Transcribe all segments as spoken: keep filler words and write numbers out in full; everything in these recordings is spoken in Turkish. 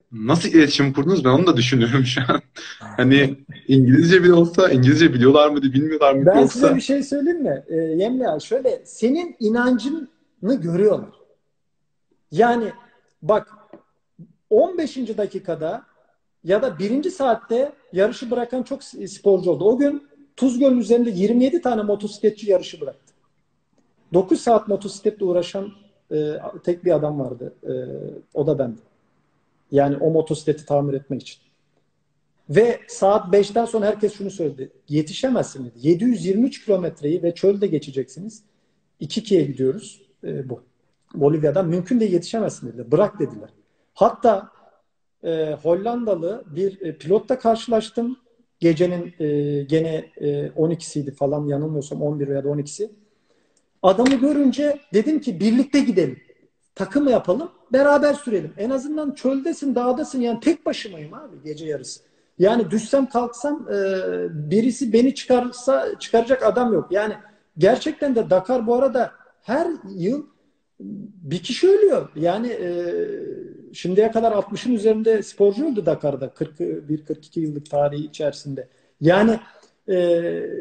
Nasıl iletişim kurdunuz? Ben onu da düşünüyorum şu an. Hani İngilizce bile olsa, İngilizce biliyorlar mıydı, bilmiyorlar mıydı Ben size bir yoksa? şey söyleyeyim mi? Ee, Yemla, şöyle, senin inancını görüyorlar. Yani bak, on beşinci dakikada ya da birinci saatte yarışı bırakan çok sporcu oldu. O gün Tuzgöl'ün üzerinde yirmi yedi tane motosikletçi yarışı bıraktı. dokuz saat motosikletle uğraşan e, tek bir adam vardı. E, o da bendim. Yani o motosikleti tamir etmek için. Ve saat beşten sonra herkes şunu söyledi. Yetişemezsin dedi. yedi yüz yirmi üç kilometreyi ve çölde geçeceksiniz. İkiki'ye gidiyoruz. E, bu. Bolivya'dan. Mümkün değil, yetişemezsin dediler. Bırak dediler. Hatta e, Hollandalı bir e, pilotla karşılaştım. Gecenin e, gene e, on ikisiydi falan, yanılmıyorsam on bir veya da on ikisi. Adamı görünce dedim ki birlikte gidelim. Takım yapalım, beraber sürelim. En azından çöldesin, dağdasın. Yani tek başımayım abi gece yarısı. Yani düşsem kalksam e, birisi beni çıkarsa çıkaracak adam yok. Yani gerçekten de Dakar bu arada her yıl bir kişi ölüyor. Yani e, şimdiye kadar altmışın üzerinde sporcu öldü Dakar'da. kırk bir kırk iki yıllık tarihi içerisinde. Yani e,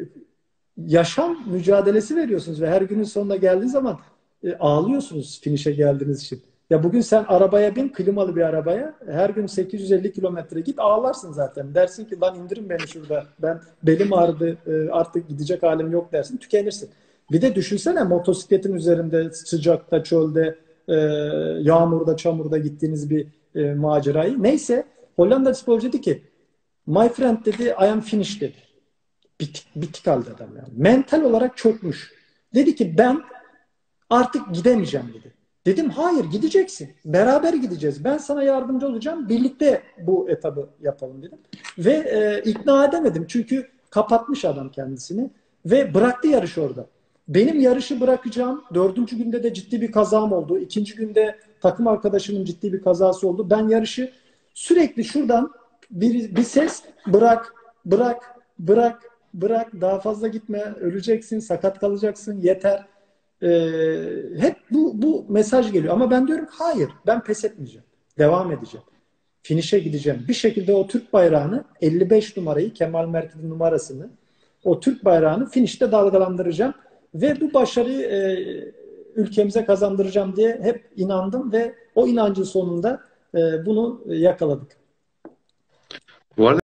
yaşam mücadelesi veriyorsunuz ve her günün sonuna geldiği zaman e, ağlıyorsunuz finişe geldiğiniz için. Ya bugün sen arabaya bin, klimalı bir arabaya, her gün sekiz yüz elli kilometre git, ağlarsın zaten. Dersin ki lan indirin beni şurada, ben belim ağrıdı, e, artık gidecek halim yok dersin, tükenirsin. Bir de düşünsene, motosikletin üzerinde sıcakta, çölde, e, yağmurda, çamurda gittiğiniz bir e, macerayı. Neyse, Hollanda sporcu dedi ki my friend dedi, I am finished dedi. Bitik, bitik halde adam yani. Mental olarak çökmüş. Dedi ki ben artık gidemeyeceğim dedi. Dedim hayır, gideceksin. Beraber gideceğiz. Ben sana yardımcı olacağım. Birlikte bu etabı yapalım dedim. Ve e, ikna edemedim. Çünkü kapatmış adam kendisini. Ve bıraktı yarışı orada. Benim yarışı bırakacağım. Dördüncü günde de ciddi bir kazam oldu. İkinci günde takım arkadaşımın ciddi bir kazası oldu. Ben yarışı sürekli şuradan bir, bir ses, bırak, bırak, bırak, bırak, daha fazla gitme, öleceksin, sakat kalacaksın, yeter. Ee, hep bu, bu mesaj geliyor. Ama ben diyorum hayır, ben pes etmeyeceğim. Devam edeceğim. Finişe gideceğim. Bir şekilde o Türk bayrağını, elli beş numarayı, Kemal Merkez'in numarasını, o Türk bayrağını finişte dalgalandıracağım. Ve bu başarıyı e, ülkemize kazandıracağım diye hep inandım ve o inancın sonunda e, bunu yakaladık. Bu arada